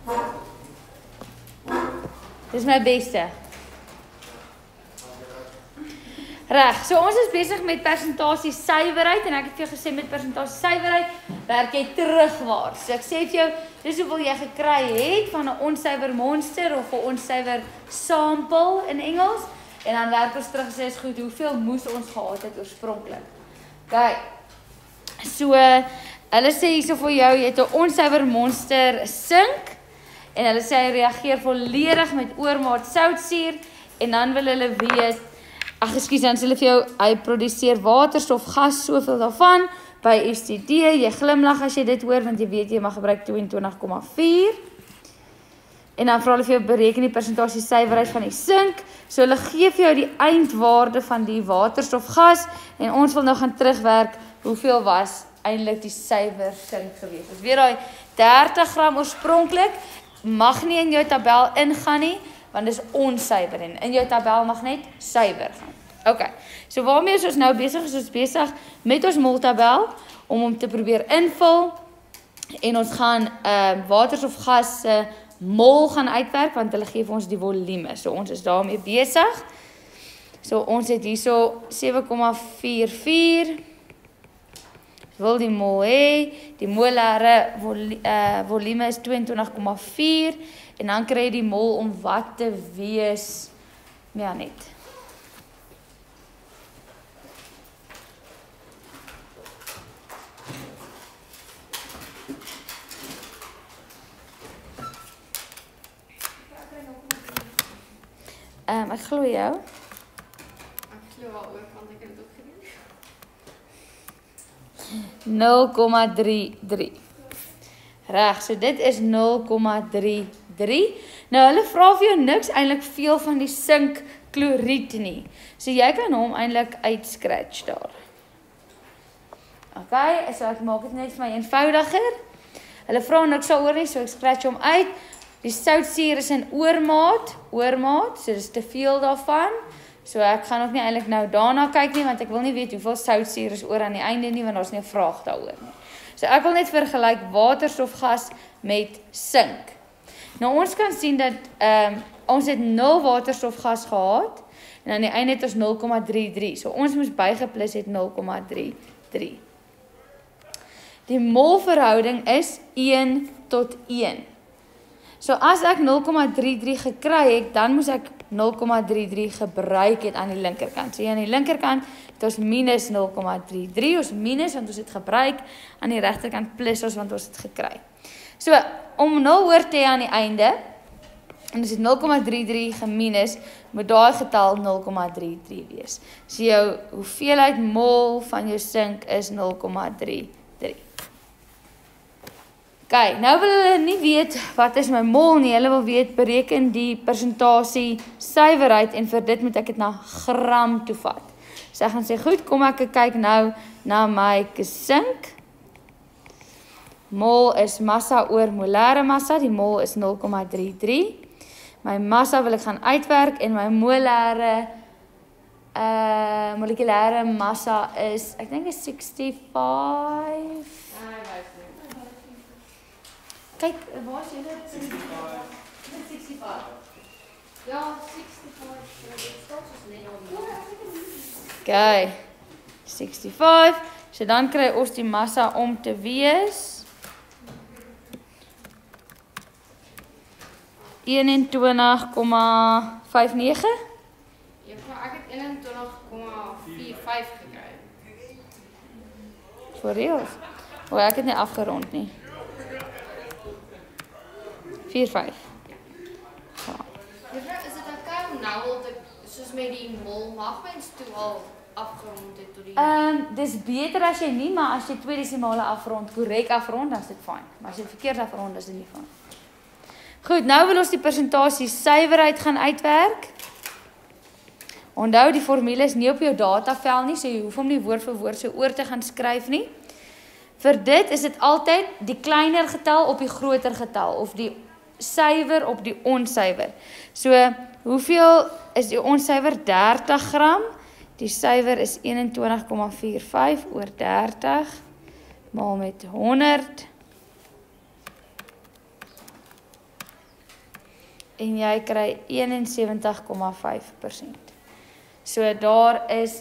Dis my beste. Reg, so ons is besig met persentasie suiwerheid en ek het vir jou gesê met persentasie suiwerheid werk jy terugwaarts. So ek sê vir jou, dis hoeveel jy gekry het van 'n onsuiwer monster of 'n onsuiwer sample in Engels en dan werk ons terug sê is goed, hoeveel moes ons gehad het oorspronklik. OK. So hulle sê hierso vir jou, jy het 'n onsuiwer monster sink en hulle sê hy reageer volledig met oormaat soutsuur en dan wil hulle weet dan sê hulle vir jou, hy produseer waterstof, gas, soveel daarvan, by STD, jy glimlag as jy dit hoor, want jy weet jy mag gebruik 22,4, en dan vra hulle vir jou, bereken die persentasie suiwerheid van die sink, so hulle gee vir jou die eindwaarde van die waterstofgas, en ons wil nou gaan terugwerk, hoeveel was eintlik die suiwer sink gewees. Dus weer daai 30 gram oorspronklik, mag nie in jou tabel ingaan nie, want dis onsuiwer en in jou tabel mag net suiwer gaan. OK, so waarmee is ons nou besig? Is ons besig met ons moltabel om hom te probeer invul en ons gaan waterstofgas se mol gaan uitwerk want hulle gee vir ons die volume. So ons is daarmee besig. So ons het hierso 7,44. Wil die mol hê, die molare volume is 22,4 en dan kry jy die mol om wat te wees, ja net. Ek glo jou. Ek glo wel ook, want ek het dit ook gedoen. 0,33. Reg, so dit is 0,33. Nou hulle vra vir jou niks eintlik veel van die sinkkloried nie. So jy kan hom eintlik uitscratch daar. OK, so ek maak dit net vir my eenvoudiger. Hulle vra niks daaroor nie, so ek scratch hom uit. Die soutsuur is in oormaat, so dis te veel daarvan. So ek gaan ook nie eintlik nou daarna kyk nie, want ek wil nie weet hoeveel soutsuur is oor aan die einde nie, want daar's nie 'n vraag daaroor nie. So ek wil net vergelyk waterstofgas met sink. Nou ons kan sien dat ons het 0 waterstofgas gehad en aan die einde het ons 0,33. So ons moes bygeplus het 0,33. Die molverhouding is 1 tot 1. So as ek 0,33 gekry het, dan moes ek 0,33 gebruik het aan die linkerkant. So aan die linkerkant het ons minus 0,33, ons minus want ons het gebruik, aan die regterkant plus ons want ons het gekry. So om 0 oor te hê aan die einde, en ons het 0,33 geminus, moet daai getal 0,33 wees. So jou hoeveelheid mol van jou sink is 0,33. OK, nou wil hulle nie weet wat is my mol nie, hulle wil weet bereken die persentasie suiwerheid en vir dit moet ek dit na gram toe vat. So ek gaan sê goed, kom ek kyk nou na my sink. Mol is massa oor molare massa, die mol is 0,33. My massa wil ek gaan uitwerk en my molare molekulêre massa is, ek dink is 65. Kyk, waar is julle? 65. Ja, 65. Okay. 65. So dan kry ons die massa om te wees 21,59. Ja, ek het 21,45 gekry. For real? O, ek het nie afgerond nie. 4,5. Ja. Is dit okay om nou al te, soos met die mol, mag mens toe al afgerond het tot die... Dis beter as jy nie, maar as jy 2 desimale afrond, korrek afrond, dan is dit fyn. Maar as jy verkeerd afrond, is dit nie fyn. Goed, nou wil ons die persentasie suiwerheid gaan uitwerk. Onthou, die formule is nie op jou datavel nie, so jy hoef hom nie woord vir woord so oor te gaan skryf nie. Vir dit is dit altyd die kleiner getal op die groter getal, of die suiwer op die onsuiwer. So, hoeveel is die onsuiwer? 30 gram. Die suiwer is 21,45 oor 30, maal met 100. en jy kry 71,5%. So daar is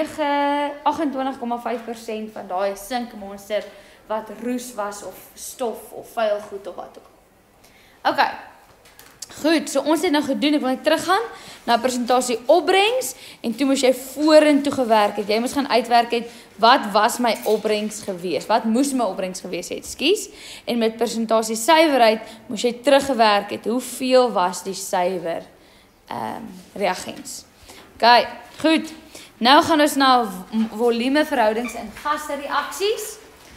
28,5% van daai sinkmonster wat roes was of stof of vuil goed of wat ook al. Okay. Goed, so ons het nou gedoen, ek wil net teruggaan na presentasie opbrengs en toe moes jy vorentoe gewerk het. Jy moes gaan uitwerk het wat was my opbrengs gewees? Wat moes my opbrengs gewees het? Skus. En met presentasie suiwerheid moes jy teruggewerk het. Hoeveel was die suiwer reagens? Okay, goed. Nou gaan ons na volume verhoudings en gasse reaksies.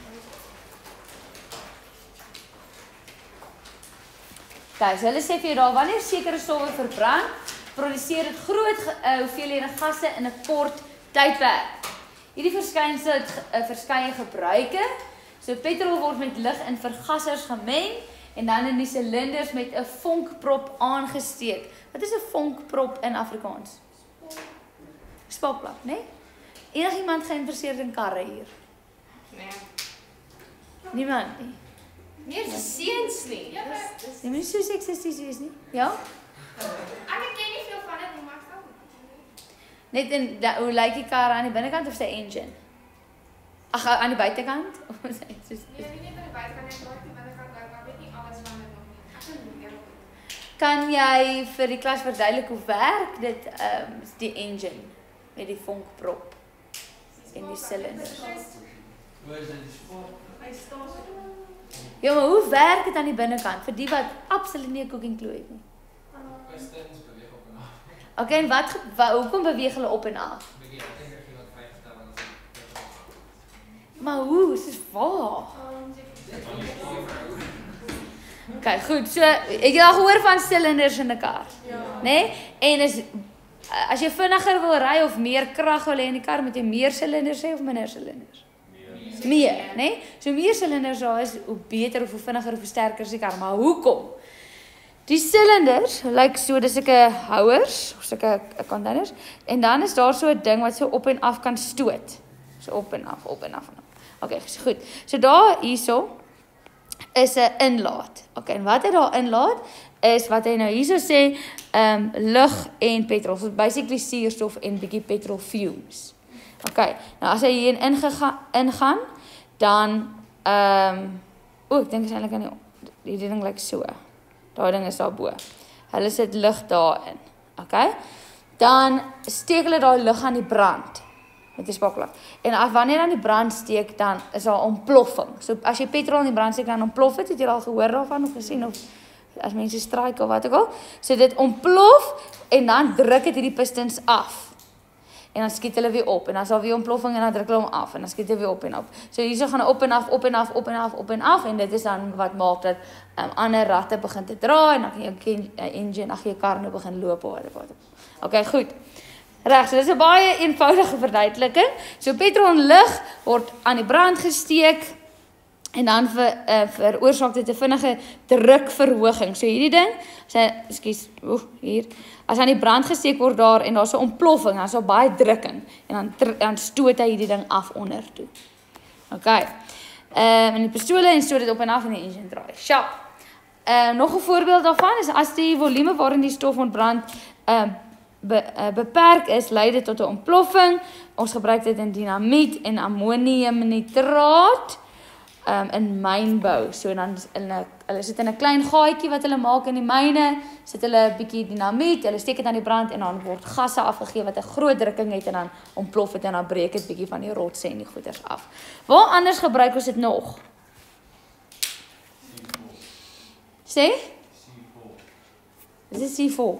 Okay, so hulle sê vir jou daar wanneer sekere stowwe verbrand, produseer dit groot hoeveelhede gasse in 'n kort tydperk. Hierdie verskynsel het verskeie gebruike. So petrol word met lug in vergassers gemeng en dan in die silinders met 'n vonkprop aangesteek. Wat is 'n vonkprop in Afrikaans? Spalplak, né? Nee? Enigiemand geïnteresseerd in karre hier? Nee. Niemand nie. Nee, dis seuns nie. Jy moet so seksisties wees nie. Ja? Ek ken nie veel van dit nie, maar ek kan. Net in hoe lyk die kar aan die binnekant of sy engine? Ag, aan die buitekant? Of sy Nee, nie net aan die buitekant nie, maar die binnekant ook, maar weet nie alles van dit nog nie. Ek kan nie leer. Kan jy vir die klas verduidelik hoe werk dit die engine met die vonkprop en die silinders? Ja, maar hoe werk dit aan die binnekant vir die wat absoluut nie 'n cooking clue het nie? Pistons beweeg op en af. Okay, en hoekom beweeg hulle op en af? Bietjie, ek dink ek het vrygestel want Maar hoe? Dis waar. Okay, goed. So, het jy al gehoor van silinders in 'n kar? Ja. Né? En as jy vinniger wil ry of meer krag wil hê in die kar, moet jy meer silinders hê of minder silinders? Meer, né? So meer silinders daar is, hoe beter of hoe vinniger of hoe sterker is die kar. Maar hoekom? Die silinders lyk so, dis sulke houers of sulke containers en dan is daar so 'n ding wat so op en af kan stoot. So op en af, op en af. Okay, so goed. So daar hierso is 'n inlaat. Okay, en wat hy daar inlaat is wat hy nou hierso sê, lug en petrol. So basically suurstof en bietjie petrol fumes. Okay, nou as hy hier ingaan, dan ek dink is eintlik aan die ding lyk so. Daai ding is daar bo. Hulle sit lug daarin. Okay? Dan steek hulle daai lug aan die brand met 'n spakel. En wanneer aan die brand steek, dan is daar ontploffing. So as jy petrol in die brand steek, dan ontplof dit. Het jy al gehoor daarvan of gesien of as mense straik of wat ook al? So dit ontplof en dan druk dit hierdie pistons af. En dan skiet hulle weer op en dan is daar weer ontploffing en dan druk hulle hom af en dan skiet hy weer op en op. So hierso gaan op en af, op en af, op en af, op en af en dit is dan wat maak dat ander ratte begin te draai en dan kan jou engine, ag jou kar nou begin loop of wat. Okay, goed. Reg, so dis 'n baie eenvoudige verduideliking. So petrol en lug word aan die brand gesteek en dan veroorsaak dit 'n vinnige drukverhoging. So hierdie ding, hier, as aan die brand gesteek word daar en daar's 'n ontploffing, dan is daar baie drukking en dan stoot hy hierdie ding af onder toe. Okay. En die pistole en stoot dit op en af in die engine draai. Sharp. Nog 'n voorbeeld daarvan is as die volume waarin die stof ontbrand beperk is, lei dit tot 'n ontploffing. Ons gebruik dit in dinamiet en ammoniumnitraat in mynbou. So dan hulle sit in 'n klein gaatjie wat hulle maak in die myne, sit hulle 'n bietjie dinamiet, hulle steek dit aan die brand en dan word gasse afgegee wat 'n groot drukking het en dan ontplof dit en dan breek dit bietjie van die rotse en die goeders af. Waar anders gebruik ons dit nog? Sê? Dis C4.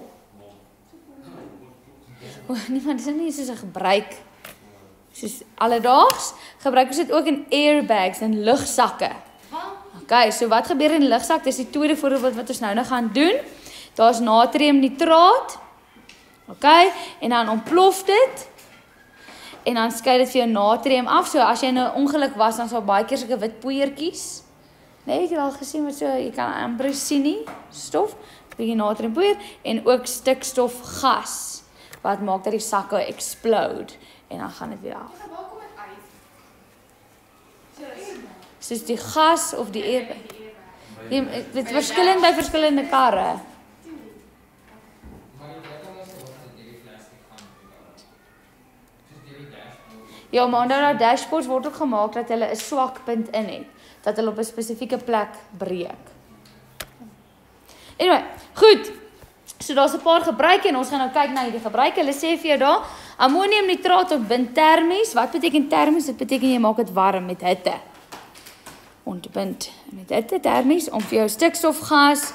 Niemand, dis nie soos 'n gebruik. Soos alledaags gebruik ons dit ook in airbags en lugsakke. Okay, so wat gebeur in 'n lugsak? Dis die tweede voorbeeld wat ons nou gaan doen. Daar's natriumnitraat. Okay, en dan ontplof dit. En dan skei dit vir jou natrium af. So as jy nou ongeluk was, dan sal baie keer sulke wit poeiertjies. Nee, het jy al gesien wat so jy kan amper sien nie stof, bietjie natriumpoeier en ook stikstofgas wat maak dat die sakke explode en dan gaan dit weer af. Waar kom dit uit? Soos die gas of die air. Dit verskillend by verskillende karre. Ja, maar onthou nou dashboards word ook gemaak dat hulle 'n swak punt in het, dat hulle op 'n spesifieke plek breek. Anyway, goed. So daar's 'n paar gebruike en ons gaan nou kyk na hierdie gebruike. Hulle sê vir jou daar, ammoniumnitraat ontbind termies. Wat beteken termies? Dit beteken jy maak dit warm met hitte. Ontbind met hitte termies om vir jou stikstofgas,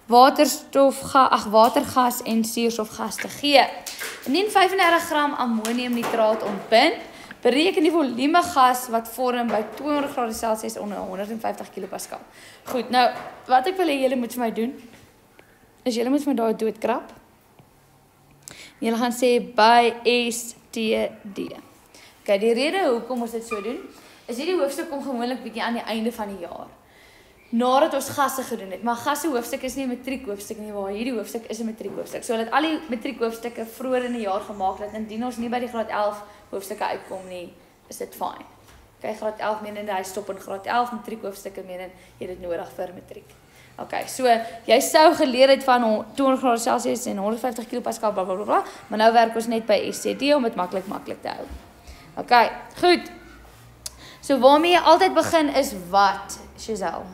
watergas en suurstofgas te gee. Indien 35 gram ammoniumnitraat ontbind, bereken die volume gas wat vorm by 200 grade Celsius onder 150 kilopascal. Goed, nou, wat ek wil hê julle moet vir my doen, is julle moet my daar doodkrap. Julle gaan sê by STD. Okay, die rede hoekom ons dit so doen, is hierdie hoofstuk kom gewoonlik bietjie aan die einde van die jaar. Nadat ons gasse gedoen het, maar gasse hoofstuk is nie 'n matriek hoofstuk nie, waar hierdie hoofstuk is 'n matriek hoofstuk. So dat al die matriek hoofstukke vroeër in die jaar gemaak het, indien ons nie by die graad 11 hoofstukke uitkom nie, is dit fyn. Okay, graad 11 menende hy stop in graad 11, matriek hoofstukke menende jy dit nodig vir matriek. Okay, so jy sou geleer het van 200 grade Celsius en 150 kilopascal bla bla bla, maar nou werk ons net by STD om dit maklik te hou. Okay, goed. So waarmee jy altyd begin is wat, Giselle?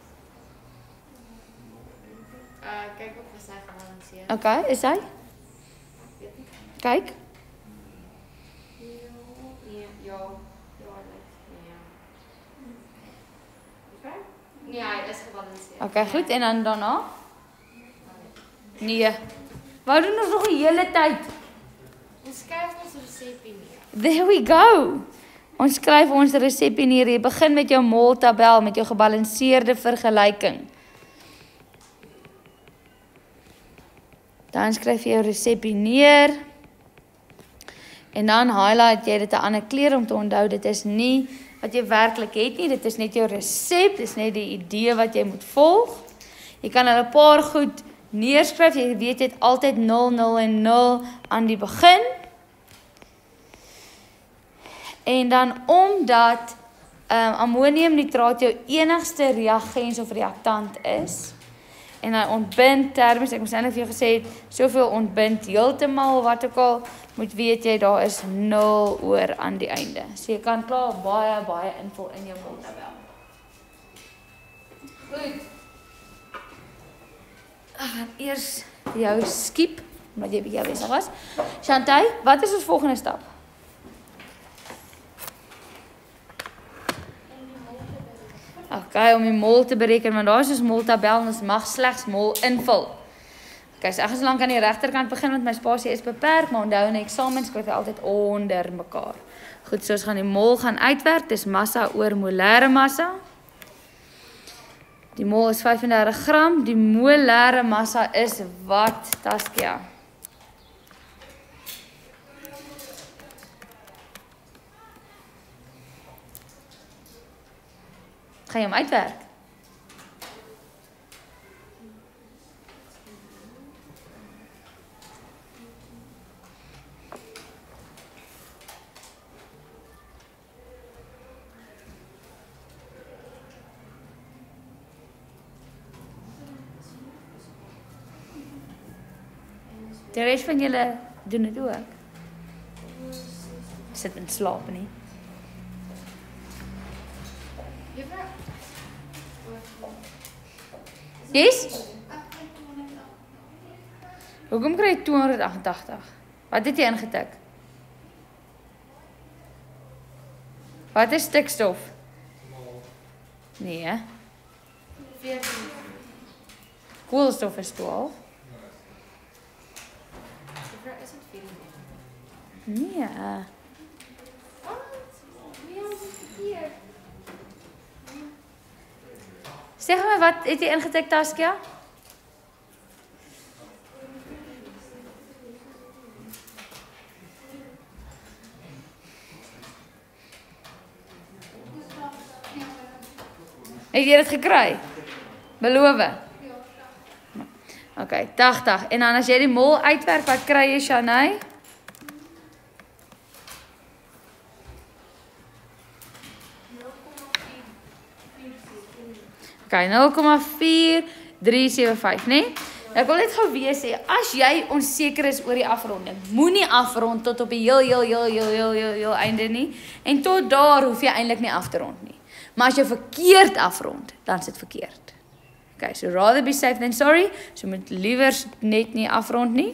Kyk of hy gebalanseer. Okay, is hy? Kyk. Nee, hy is gebalanseer. Okay, goed, en dan daarna? Nee. Wou doen ons nog die hele tyd? Ons skryf ons resepie neer. There we go. Ons skryf ons resepie neer. Jy begin met jou moltabel, met jou gebalanseerde vergelyking. Dan skryf jy jou resepie neer. En dan highlight jy dit 'n ander kleur om te onthou dit is nie wat jy werklik het nie, dit is net jou resep, dit is net die idee wat jy moet volg. Jy kan hulle 'n paar goed neerskryf, jy weet jy het altyd 0, 0 en 0 aan die begin. En dan omdat ammoniumnitraat jou enigste reagens of reaktant is, en hy ontbind termies, ek moes nou vir jou gesê het, soveel ontbind heeltemal, wat ook al, moet weet jy, daar is 0 oor aan die einde. So jy kan klaar baie invul in jou moltabel. Goed. Ek gaan eers jou skiep, omdat jy bietjie besig was. Chantal, wat is ons volgende stap? Okay, om die mol te bereken, want daar is ons moltabel en ons mag slegs mol invul. Okay, so ek gaan so lank aan die regterkant begin, want my spasie is beperk, maar onthou in die eksamen skryf jy altyd onder mekaar. Goed, so ons gaan die mol gaan uitwerk, dis massa oor molêre massa. Die mol is 35 gram, die molêre massa is wat, Taskia? Ga jy hom uitwerk? Die res van julle doen dit ook. Sit in slaap nie. Yes? Hoekom kry jy 288? Wat het jy ingetik? Wat is stikstof? Nee. 14. Koolstof is 12. Is dit 14? Nee. Hier. Zeg my, wat het jy ingetik, Taskia? Het jy dit gekry? Beloof? Okay, 80. En dan as jy die mol uitwerk, wat kry jy, Shanay? Okay, 0,4375, né? Ek wil net gou weer sê, as jy onseker is oor die afronding, moenie afrond tot op die heel einde nie. En tot daar hoef jy eintlik nie af te rond nie. Maar as jy verkeerd afrond, dan is dit verkeerd. Okay, so rather be safe than sorry. So moet liewer net nie afrond nie.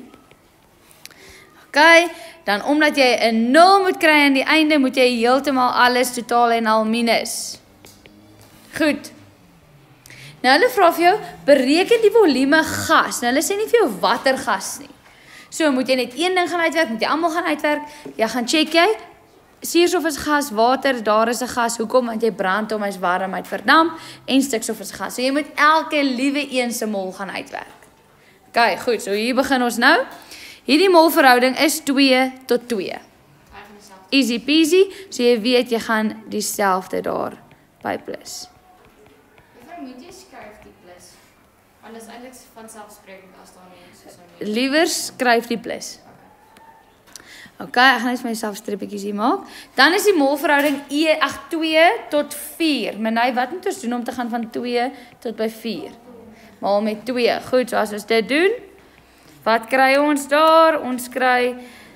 Okay, dan omdat jy 'n 0 moet kry aan die einde, moet jy heeltemal alles totaal en al minus. Goed. Nou hulle vra vir jou, bereken die volume gas. Nou hulle sê nie vir jou watter gas nie. So moet jy net een ding gaan uitwerk, moet jy almal gaan uitwerk. Jy gaan check jy, suurstof is gas, water, daar is 'n gas. Hoekom? Want jy brand hom, hy's warm, hy't verdamp en stikstof is gas. So jy moet elke liewe een se mol gaan uitwerk. Okay, goed. So hier begin ons nou. Hierdie molverhouding is 2 tot 2. Easy peasy. So jy weet jy gaan dieselfde daar by plus. Moet jy skryf die plus? Want dit is eintlik vanselfsprekend as daar nie is so nie. Liewer skryf die plus. Okay, ek gaan net vir myself strippietjies hier maak. Dan is die molverhouding 2 tot 4. Menai, wat moet ons doen om te gaan van 2 tot by 4? Maal met 2. Goed, so as ons dit doen, wat kry ons daar? Ons kry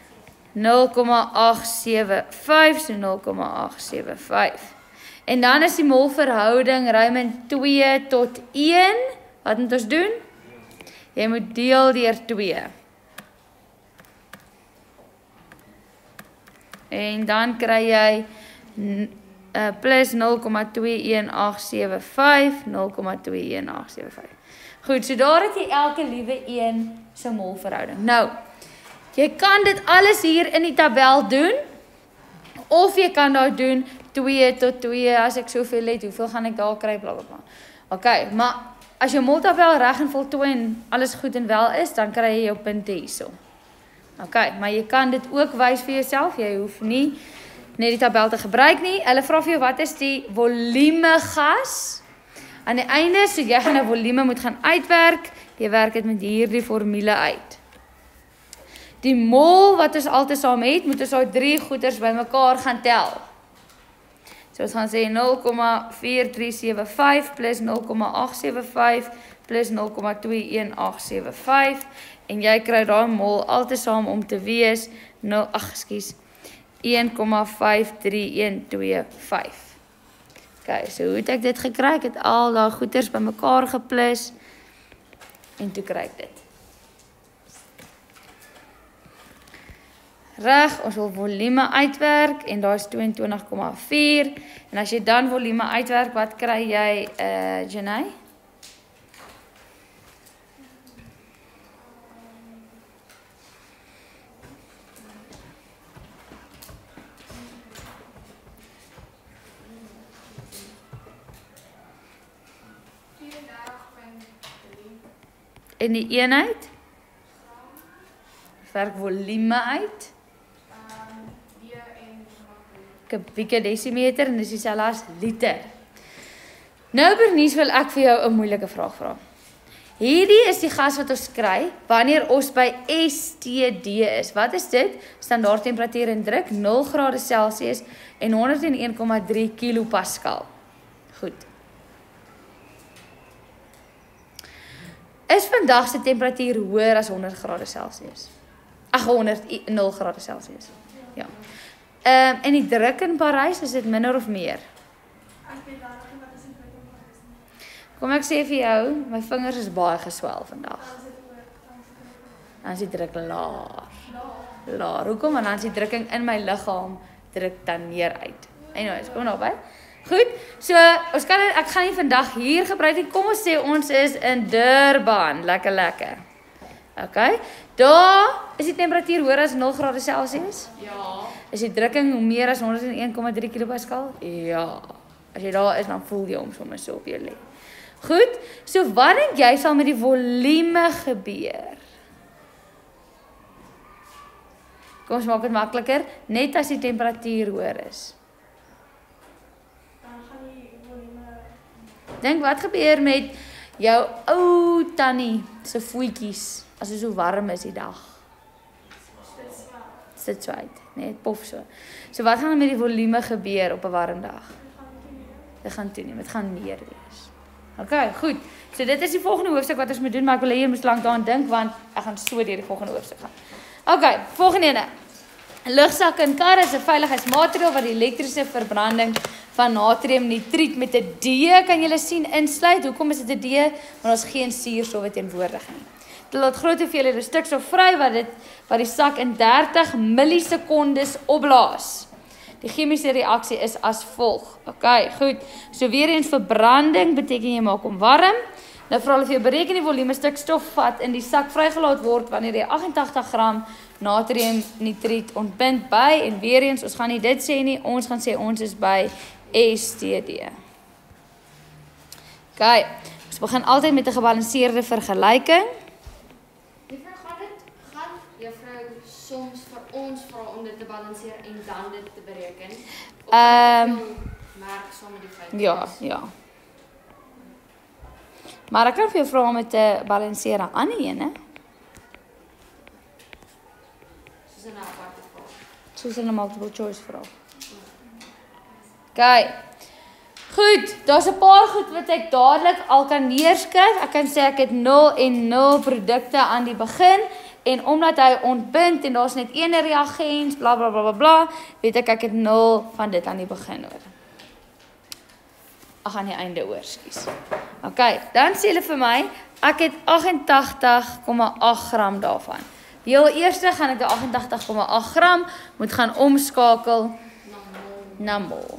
0,875, so 0,875. En dan is die molverhouding ruim in 2 tot 1. Wat moet ons doen? Jy moet deel deur 2. En dan kry jy plus 0,21875, 0,21875. Goed, so daar het jy elke liewe een se molverhouding. Nou, jy kan dit alles hier in die tabel doen, of jy kan daar doen 2 tot 2, as ek soveel het, hoeveel gaan ek daar kry, blablabla. Okay, maar as jou moltabel reg en voltooi en alles goed en wel is, dan kry jy jou punte hierso. Okay, maar jy kan dit ook wys vir jouself, jy hoef nie net die tabel te gebruik nie. Hulle vra vir jou, wat is die volume gas? Aan die einde, so jy gaan 'n volume moet gaan uitwerk, jy werk dit met hierdie formule uit. Die mol wat ons altyd saam het, moet ons daai 3 goeders bymekaar gaan tel. So ons gaan sê 0,4375 plus 0,875 plus 0,21875 en jy kry daai mol altesaam om te wees 1,53125. Okay, so hoe het ek dit gekry? Ek het al daai goeders bymekaar geplus en toe kry ek dit. Reg, ons wil volume uitwerk en daar is 22,4 en as jy dan volume uitwerk, wat kry jy, Janay? En die eenheid? Werk volume uit? Kubieke desimeter en dis dieselfde as liter. Nou Bernice wil ek vir jou 'n moeilike vraag vra. Hierdie is die gas wat ons kry wanneer ons by STD is. Wat is dit? Standaard temperatuur en druk 0 grade Celsius en 101,3 kilopascal. Goed. Is vandag se temperatuur hoër as 100 grade Celsius? Ag 0 grade Celsius. Ja. En die druk in Parys, is dit minder of meer? Kom ek sê vir jou, my vingers is baie geswel vandag. Dan is die druk laag. Laag. Hoekom? Want dan is die drukking in my liggaam druk dan neer uit. Anyways, kom nou by. Goed, so ons kan ek gaan nie vandag hier gebruik nie. Kom ons sê ons is in Durban. Lekker. Okay. Daar is die temperatuur hoër as 0 grade Celsius? Ja. Is die drukking meer as 101,3 kilopascal? Ja. As jy daar is, dan voel jy hom sommer so op jou lê. Goed, so wat dink jy sal met die volume gebeur? Kom ons maak dit makliker, net as die temperatuur hoër is. Dink wat gebeur met jou ou tannie se voetjies as dit so warm is die dag? Sit swaait, nee, pof so. So wat gaan met die volume gebeur op 'n warm dag? Dit gaan toeneem, dit gaan meer wees. Okay, goed. So dit is die volgende hoofstuk wat ons moet doen, maar ek wil hê jy moet lank daaraan dink want ek gaan so deur die volgende hoofstuk gaan. Okay, volgende ene. Lugsak in kar is 'n veiligheidsmaatreël wat die elektriese verbranding van natriumnitriet met 'n D, kan julle sien, insluit. Hoekom is dit 'n D? Want ons geen suurstof teenwoordig nie. Dit laat groot hoeveelhede stikstof vry wat die sak in 30 millisekondes opblaas. Die chemiese reaksie is as volg. Okay, goed. So weer eens verbranding beteken jy maak hom warm. Nou vra hulle vir jou bereken die volume stikstof vat in die sak vrygelaat word wanneer jy 88 gram natriumnitriet ontbind by, en weer eens, ons gaan nie dit sê nie, ons gaan sê ons is by STD. Okay, ons begin altyd met 'n gebalanseerde vergelyking. Gaan juffrou soms vir ons vra om dit te balanseer en dan dit te bereken? Of merk saam met die feite? Ja. Maar ek kan vir jou vra om dit te balanseer aan ander ene. Soos 'n aparte vraag. Soos 'n multiple choice vraag. Okay. Goed, daar's 'n paar goed wat ek dadelik al kan neerskryf. Ek kan sê ek het 0 en 0 produkte aan die begin, en omdat hy ontbind en daar's net een reagens, bla bla bla bla bla, weet ek het 0 van dit aan die begin hoor. Ag, aan die einde hoor, skus. Okay, dan sê hulle vir my, ek het 88,8 gram daarvan. Heel eerste gaan ek die 88,8 gram moet gaan omskakel na mol.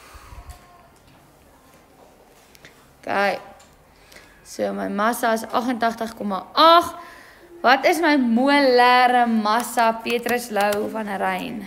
Okay. So my massa is 88,8. Wat is my molêre massa, Petrus Lou van Rein?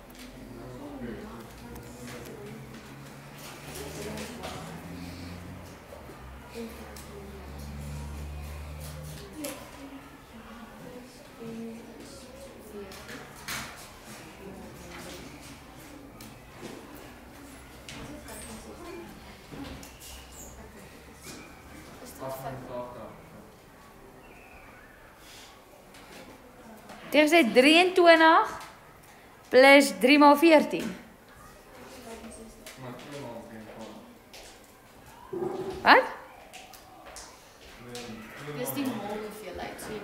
Dit is 23 plus 3 maal 14. Wat? Dis die mol hoeveelheid. So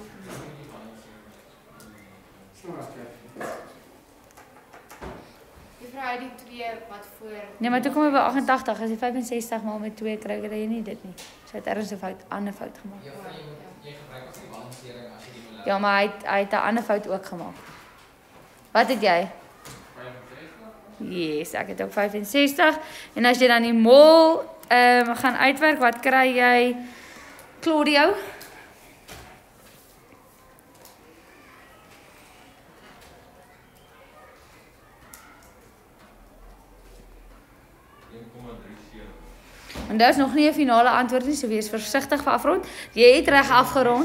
juffrou uit die 2 wat voor. Nee, maar toe kom jy by 88, as jy 65 maal met 2 kry, kry jy nie dit nie. So het ergens 'n fout, ander fout gemaak. Jy gebruik as die balansering as jy die molêre. Ja, maar hy het 'n ander fout ook gemaak. Wat het jy? 65? Yes, ek het ook 65. En as jy dan die mol gaan uitwerk, wat kry jy, Claudio? En daar is nog nie 'n finale antwoord nie, so wees versigtig vir afrond. Jy het reg afgerond.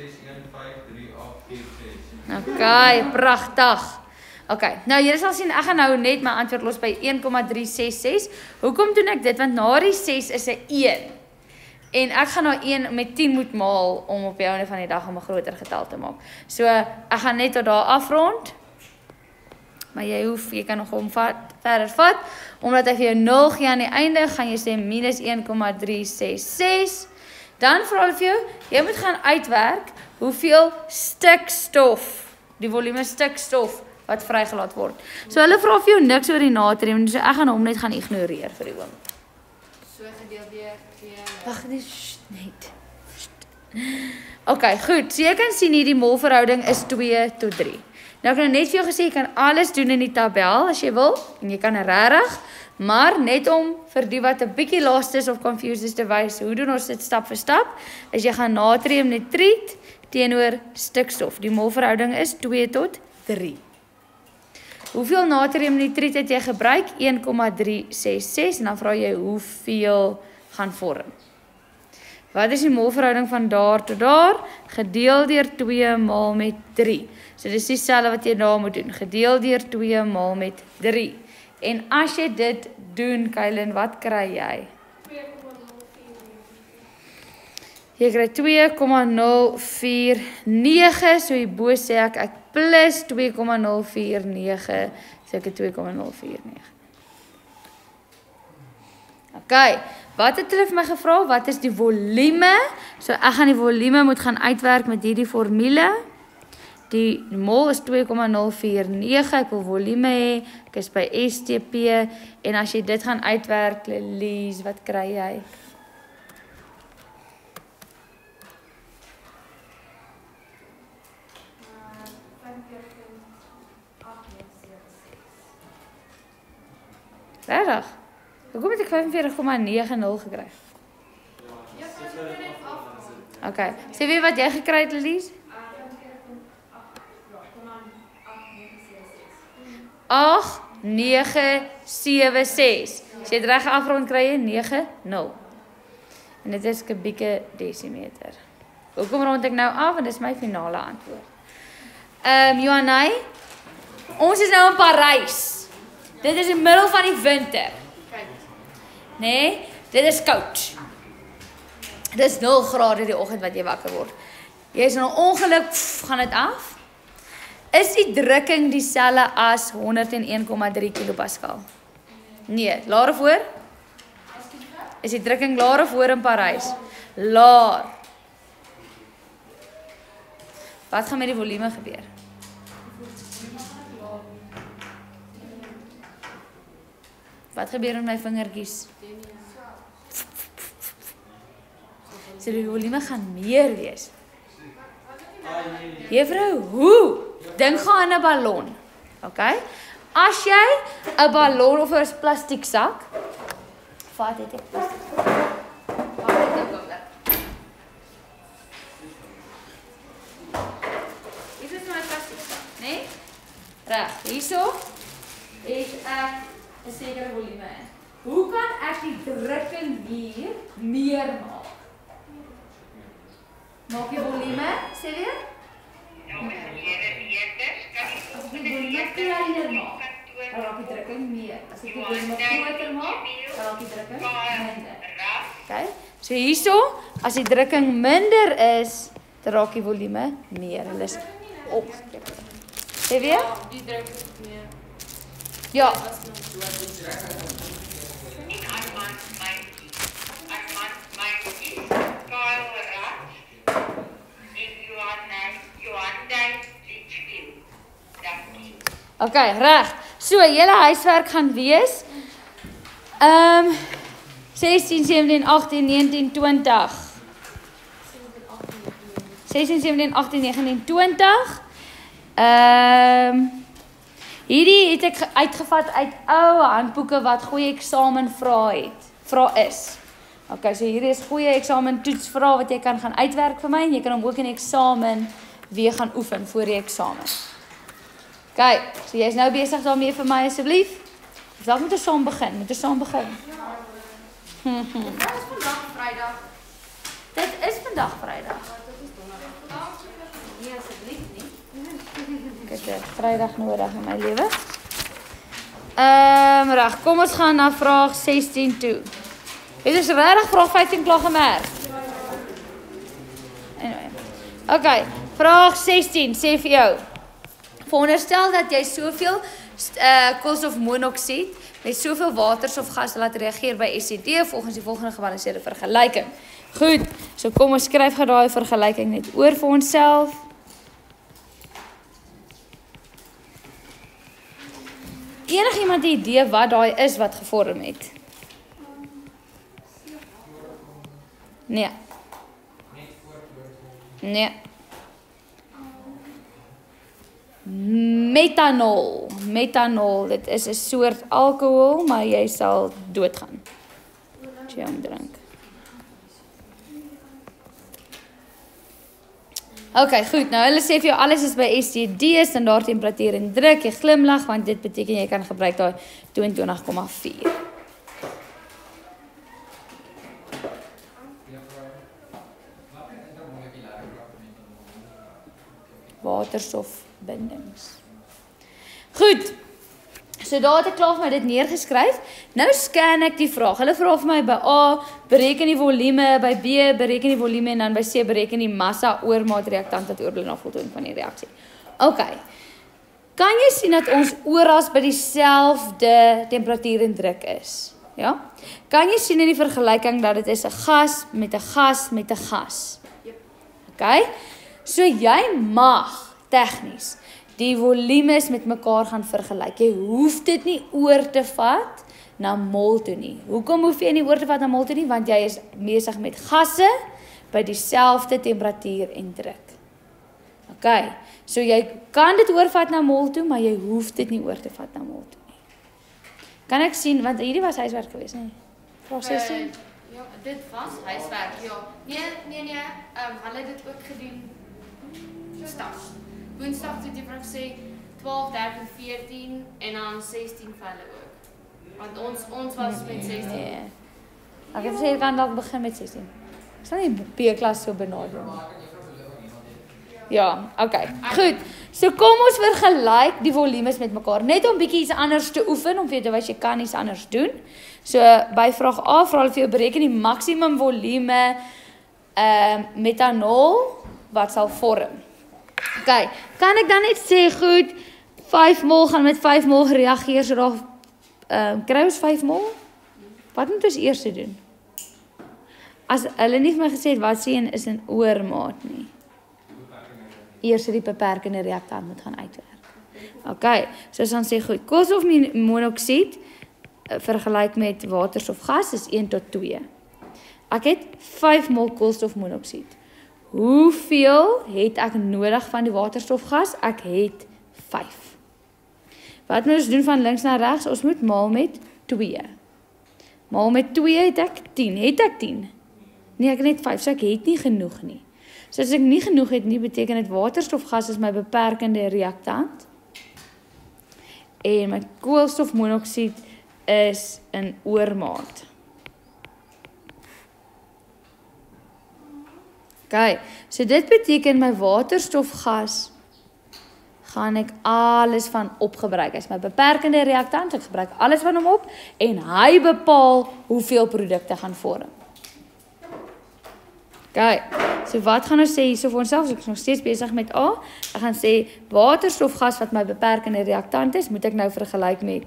661538446. Okay, pragtig. Okay, nou julle sal sien, ek gaan nou net my antwoord los by 1,366. Hoekom doen ek dit? Want na die 6 is 'n 1. En ek gaan nou 1 met 10 moet maal om op die einde van die dag om 'n groter getal te maak. So, ek gaan net tot daar afrond. Maar jy kan nog hom verder vat. Omdat hy vir jou 0 gee aan die einde, gaan jy sê minus 1,366. Dan vra hulle vir jou, jy moet gaan uitwerk hoeveel stikstof, die volume stikstof wat vrygelaat word. So hulle vra vir jou niks oor die natrium, so ek gaan hom net gaan ignoreer vir die oomblik. So gedeel deur 2. Wag net. Okay, goed. So jy kan sien hier die molverhouding is 2:3. Nou ek het net vir jou gesê jy kan alles doen in die tabel as jy wil en jy kan regtig, maar net om vir die wat 'n bietjie lost is of confused is te wys, hoe doen ons dit stap vir stap? As jy gaan natriumnitriet teenoor stikstof. Die molverhouding is 2:3. Hoeveel natriumnitriet het jy gebruik? 1,366 en dan vra jy hoeveel gaan vorm. Wat is die molverhouding van daar tot daar? Gedeel deur 2 maal met 3. So dis dieselfde wat jy daar moet doen. Gedeel deur 2 maal met 3. En as jy dit doen, Kylen, wat kry jy? 2,049. Jy kry 2,049. So hierbo sê ek plus 2,049. So ek het 2,049. Okay, Wat het hulle vir my gevra? Wat is die volume? So ek gaan die volume moet gaan uitwerk met hierdie formule. Die mol is 2,049, ek wil volume hê, ek is by STP, en as jy dit gaan uitwerk, Lelies, wat kry jy? Regtig? Hoekom het ek 45,90 gekry? Okay, sê weer wat jy gekry het, Lelies? 8,976. As jy het reg afrond kry jy 9,0. En dit is kubieke desimeter. Hoekom rond ek nou af? En dis my finale antwoord. Johanay, ons is nou in Parys. Dit is in die middel van die winter. Nee, dit is koud. Dit is 0 grade die oggend wat jy wakker word. Jy is nou ongeluk, gaan dit af. Is die drukking dieselfde as 101,3 kilopascal? Nee, laer of hoër? Is die drukking laer of hoër in Parys? Laer. Wat gaan met die volume gebeur? Wat gebeur met my vingertjies? So die volume gaan meer wees. Juffrou, hoe? Dink gaan in 'n ballon. Okay? As jy 'n ballon of 'n plastiek sak, vat dit ek plastiek. Vat dit op oomlik. Is dit nou 'n plastiek sak, né? Reg, hierso is ek 'n sekere volume in. Hoe kan ek die drukking hier meer maak? Maak die volume, sê weer? As ek die volume kleiner maak, dan raak die drukking meer. As ek die volume groter maak, dan raak die drukking minder. Okay? So hierso, as die drukking minder is, dan raak die volume meer. Hulle is opgekeerd. Sê weer? Die druk is meer. Ja. Okay, reg. So, julle huiswerk gaan wees 16, 17, 18, 19, 20. 16, 17, 18, 19, 20. Hierdie het ek uitgevat uit ou handboeke wat goeie eksamenvrae is. Okay, so hierdie is goeie eksamen toetsvrae wat jy kan gaan uitwerk vir my en jy kan hom ook in eksamen weer gaan oefen voor die eksamen. Okay, so jy is nou besig daarmee vir my asseblief. Of dalk moet ons saam begin. Moet ons saam begin. Dit is vandag Vrydag. Dit is vandag Vrydag. Nee, asseblief nie. Ek het 'n Vrydag nodig in my lewe. Reg, kom ons gaan na vraag 16 toe. Dit is regtig vraag 15 klaar gemerk. Anyway. Okay, vraag 16 sê vir jou. Veronderstel dat jy soveel koolstofmonoksied met soveel waterstofgas laat reageer by SCD volgens die volgende gebalanseerde vergelyking. Goed, so kom ons skryf gou daai vergelyking net oor vir onsself. Enigiemand 'n idee wat daai is wat gevorm het? Nee. Nee. Methanol. Methanol, dit is 'n soort alkohol, maar jy sal doodgaan as jy hom drink. Okay, goed. Nou hulle sê vir jou alles is by STD, standaard temperatuur en druk. Jy glimlag want dit beteken jy kan gebruik daai 22,4. Waterstofbindings. Goed. So daar het ek klaar vir my dit neergeskryf. Nou scan ek die vraag. Hulle vra vir my by A, bereken die volume, by B, bereken die volume en dan by C, bereken die massa oormaat reaktant wat oorbly na voltooiing van die reaksie. Okay. Kan jy sien dat ons oral by dieselfde temperatuur en druk is? Ja? Kan jy sien in die vergelyking dat dit is 'n gas met 'n gas met 'n gas? Yep. Okay? So jy mag tegnies die volumes met mekaar gaan vergelyk. Jy hoef dit nie oor te vat na mol toe nie. Hoekom hoef jy nie oor te vat na mol toe nie? Want jy is besig met gasse by dieselfde temperatuur en druk. Okay, so jy kan dit oorvat na mol toe, maar jy hoef dit nie oor te vat na mol toe nie. Kan ek sien, want hierdie was huiswerk geweest, nee? Vraag 16? Ja, dit was huiswerk, ja. Nee, hulle het dit ook gedoen Woensdag. Woensdag het jy gesê 12, 13, 14 en dan 16 vir hulle ook. Want ons was met 16. Nee. Ek het gesê jy kan dalk begin met 16. Ek sal nie B-klas so benadeel nie. Ja, okay. Goed. So kom ons vergelyk die volumes met mekaar. Net om bietjie iets anders te oefen, om vir jou te wys jy kan iets anders doen. So by vraag A vra hulle vir jou bereken die maksimum volume metanol wat sal vorm. Okay, kan ek dan net sê goed 5 mol gaan met 5 mol gereageer so daar kry ons 5 mol? Wat moet ons eers doen? As hulle nie vir my gesê het wat se een is in oormaat nie. Eers die beperkende reaktant moet gaan uitwerk. Okay, so as dan sê goed, koolstofmonoksied vergelyk met waterstofgas is 1 tot 2. Ek het 5 mol koolstofmonoksied. Hoeveel het ek nodig van die waterstofgas? Ek het 5. Wat moet ons doen van links na regs? Ons moet maal met 2. Maal met 2 het ek 10. Het ek 10? Nee, ek het net 5, so ek het nie genoeg nie. So as ek nie genoeg het nie, beteken dit waterstofgas is my beperkende reaktant. En my koolstofmonoksied is in oormaat. Okay, so dit beteken my waterstofgas gaan ek alles van opgebruik. Hy is my beperkende reaktant, ek gebruik alles van hom op en hy bepaal hoeveel produkte gaan vorm. Okay, so wat gaan ons sê hierso vir onsself? So ek is nog steeds besig met A. Ek gaan sê waterstofgas wat my beperkende reaktant is, moet ek nou vergelyk met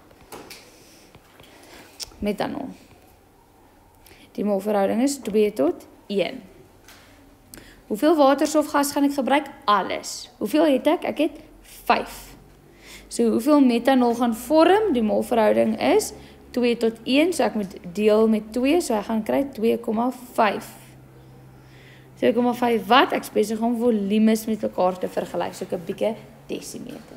metanol. Die molverhouding is 2 tot 1. Hoeveel waterstofgas gaan ek gebruik? Alles. Hoeveel het ek? Ek het 5. So hoeveel metanol gaan vorm? Die molverhouding is 2 tot 1, so ek moet deel met 2, so ek gaan kry 2,5. 2,5 wat? Ek is besig om volumes met mekaar te vergelyk, so 'n bietjie desimeter.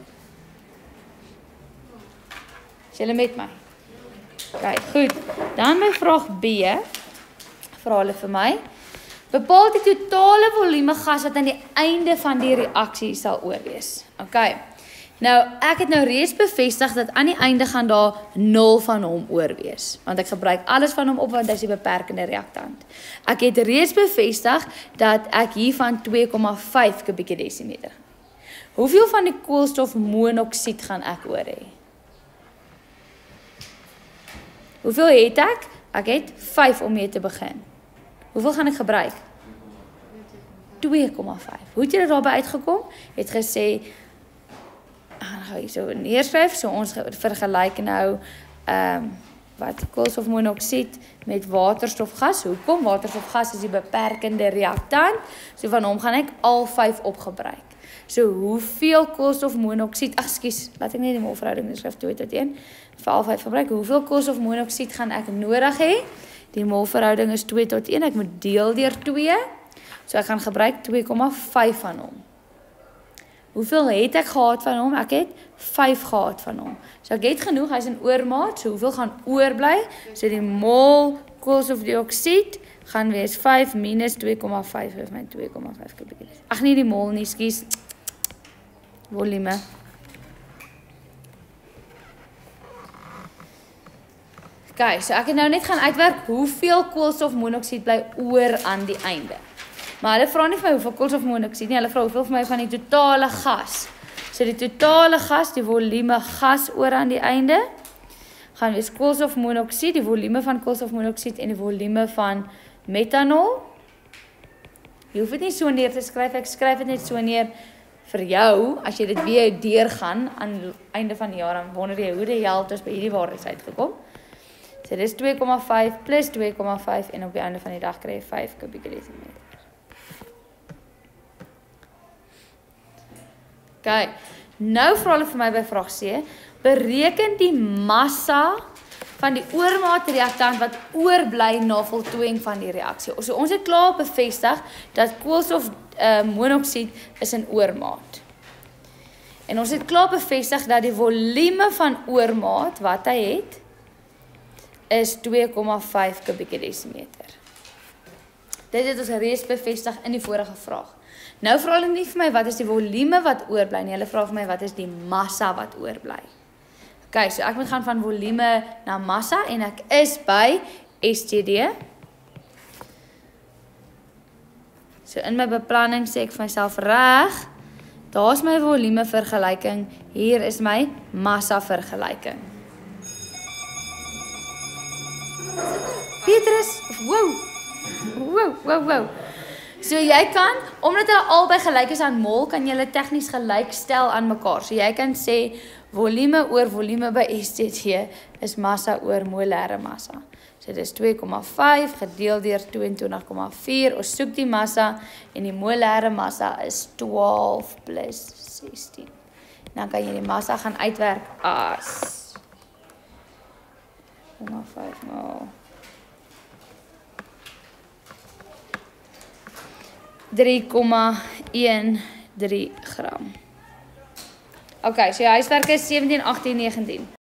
Is julle met my? Okay, goed. Dan by vraag B, vra hulle vir my, bepaal die totale volume gas wat aan die einde van die reaksie sal oorwees. Okay. Nou, ek het nou reeds bevestig dat aan die einde gaan daar 0 van hom oorwees, want ek gebruik alles van hom op want hy is die beperkende reaktant. Ek het reeds bevestig dat ek hiervan 2,5 kubieke desimeter. Hoeveel van die koolstofmonoksied gaan ek oor hê? Hoeveel het ek? Ek het 5 om mee te begin. Hoeveel gaan ek gebruik? 2,5. Hoe het jy daarby uitgekom? Het gesê gaan gou hier so neerskryf, so ons vergelyk nou wat koolstofmonoksied met waterstofgas. Hoekom? Waterstofgas is die beperkende reaktant, so van hom gaan ek al 5 opgebruik. So hoeveel koolstofmonoksied, ekskuus, laat ek net die molverhouding skryf 2 tot 1, vir al 5 gebruik. Hoeveel koolstofmonoksied gaan ek nodig hê? Die molverhouding is 2 tot 1, ek moet deel deur 2, so ek gaan gebruik 2,5 van hom. Hoeveel het ek gehad van hom? Ek het 5 gehad van hom. So ek het genoeg, hy is in oormaat, so hoeveel gaan oorbly? So die mol koolstofdioksied gaan wees 5 minus 2,5, is my 2,5 kubieke. Ag nee, die mol nie, skus. Volume. Okay, so ek het nou net gaan uitwerk hoeveel koolstofmonoksied bly oor aan die einde. Maar hulle vra nie vir my hoeveel koolstofmonoksied nie, hulle vra hoeveel vir my van die totale gas. So die totale gas, die volume gas oor aan die einde, gaan wees koolstofmonoksied, die volume van koolstofmonoksied en die volume van metanol. Jy hoef dit nie so neer te skryf, ek skryf dit net so neer vir jou, as jy dit weer deurgaan aan die einde van die jaar, dan wonder jy hoe die hel het ons by hierdie waardes uitgekom. So dis 2,5 plus 2,5 en op die einde van die dag kry jy 5 kubieke decimeter. OK. Nou vra hulle vir my by vraag C, bereken die massa van die oormaat reaktant wat oorbly na voltooiing van die reaksie. So ons het klaar bevestig dat koolstofmonoksied is in oormaat. En ons het klaar bevestig dat die volume van oormaat wat hy het is 2,5 kubieke decimeter. Dit het ons reeds bevestig in die vorige vraag. Nou vra hulle nie vir my wat is die volume wat oorbly nie, hulle vra vir my wat is die massa wat oorbly. OK, so ek moet gaan van volume na massa en ek is by STD. So in my beplanning sê ek vir myself reg, daar's my volume vergelyking, hier is my massa vergelyking. Petrus, wow. So jy kan, omdat hulle albei gelyk is aan mol, kan jy hulle tegnies gelyk stel aan mekaar. So jy kan sê volume oor volume by STD is massa oor molêre massa. So dis 2,5 gedeel deur 22,4. Ons soek die massa en die molêre massa is 12 plus 16. Dan kan jy die massa gaan uitwerk as 0,5 mol 3,13 gram. OK, so jou huiswerk is 17, 18, 19.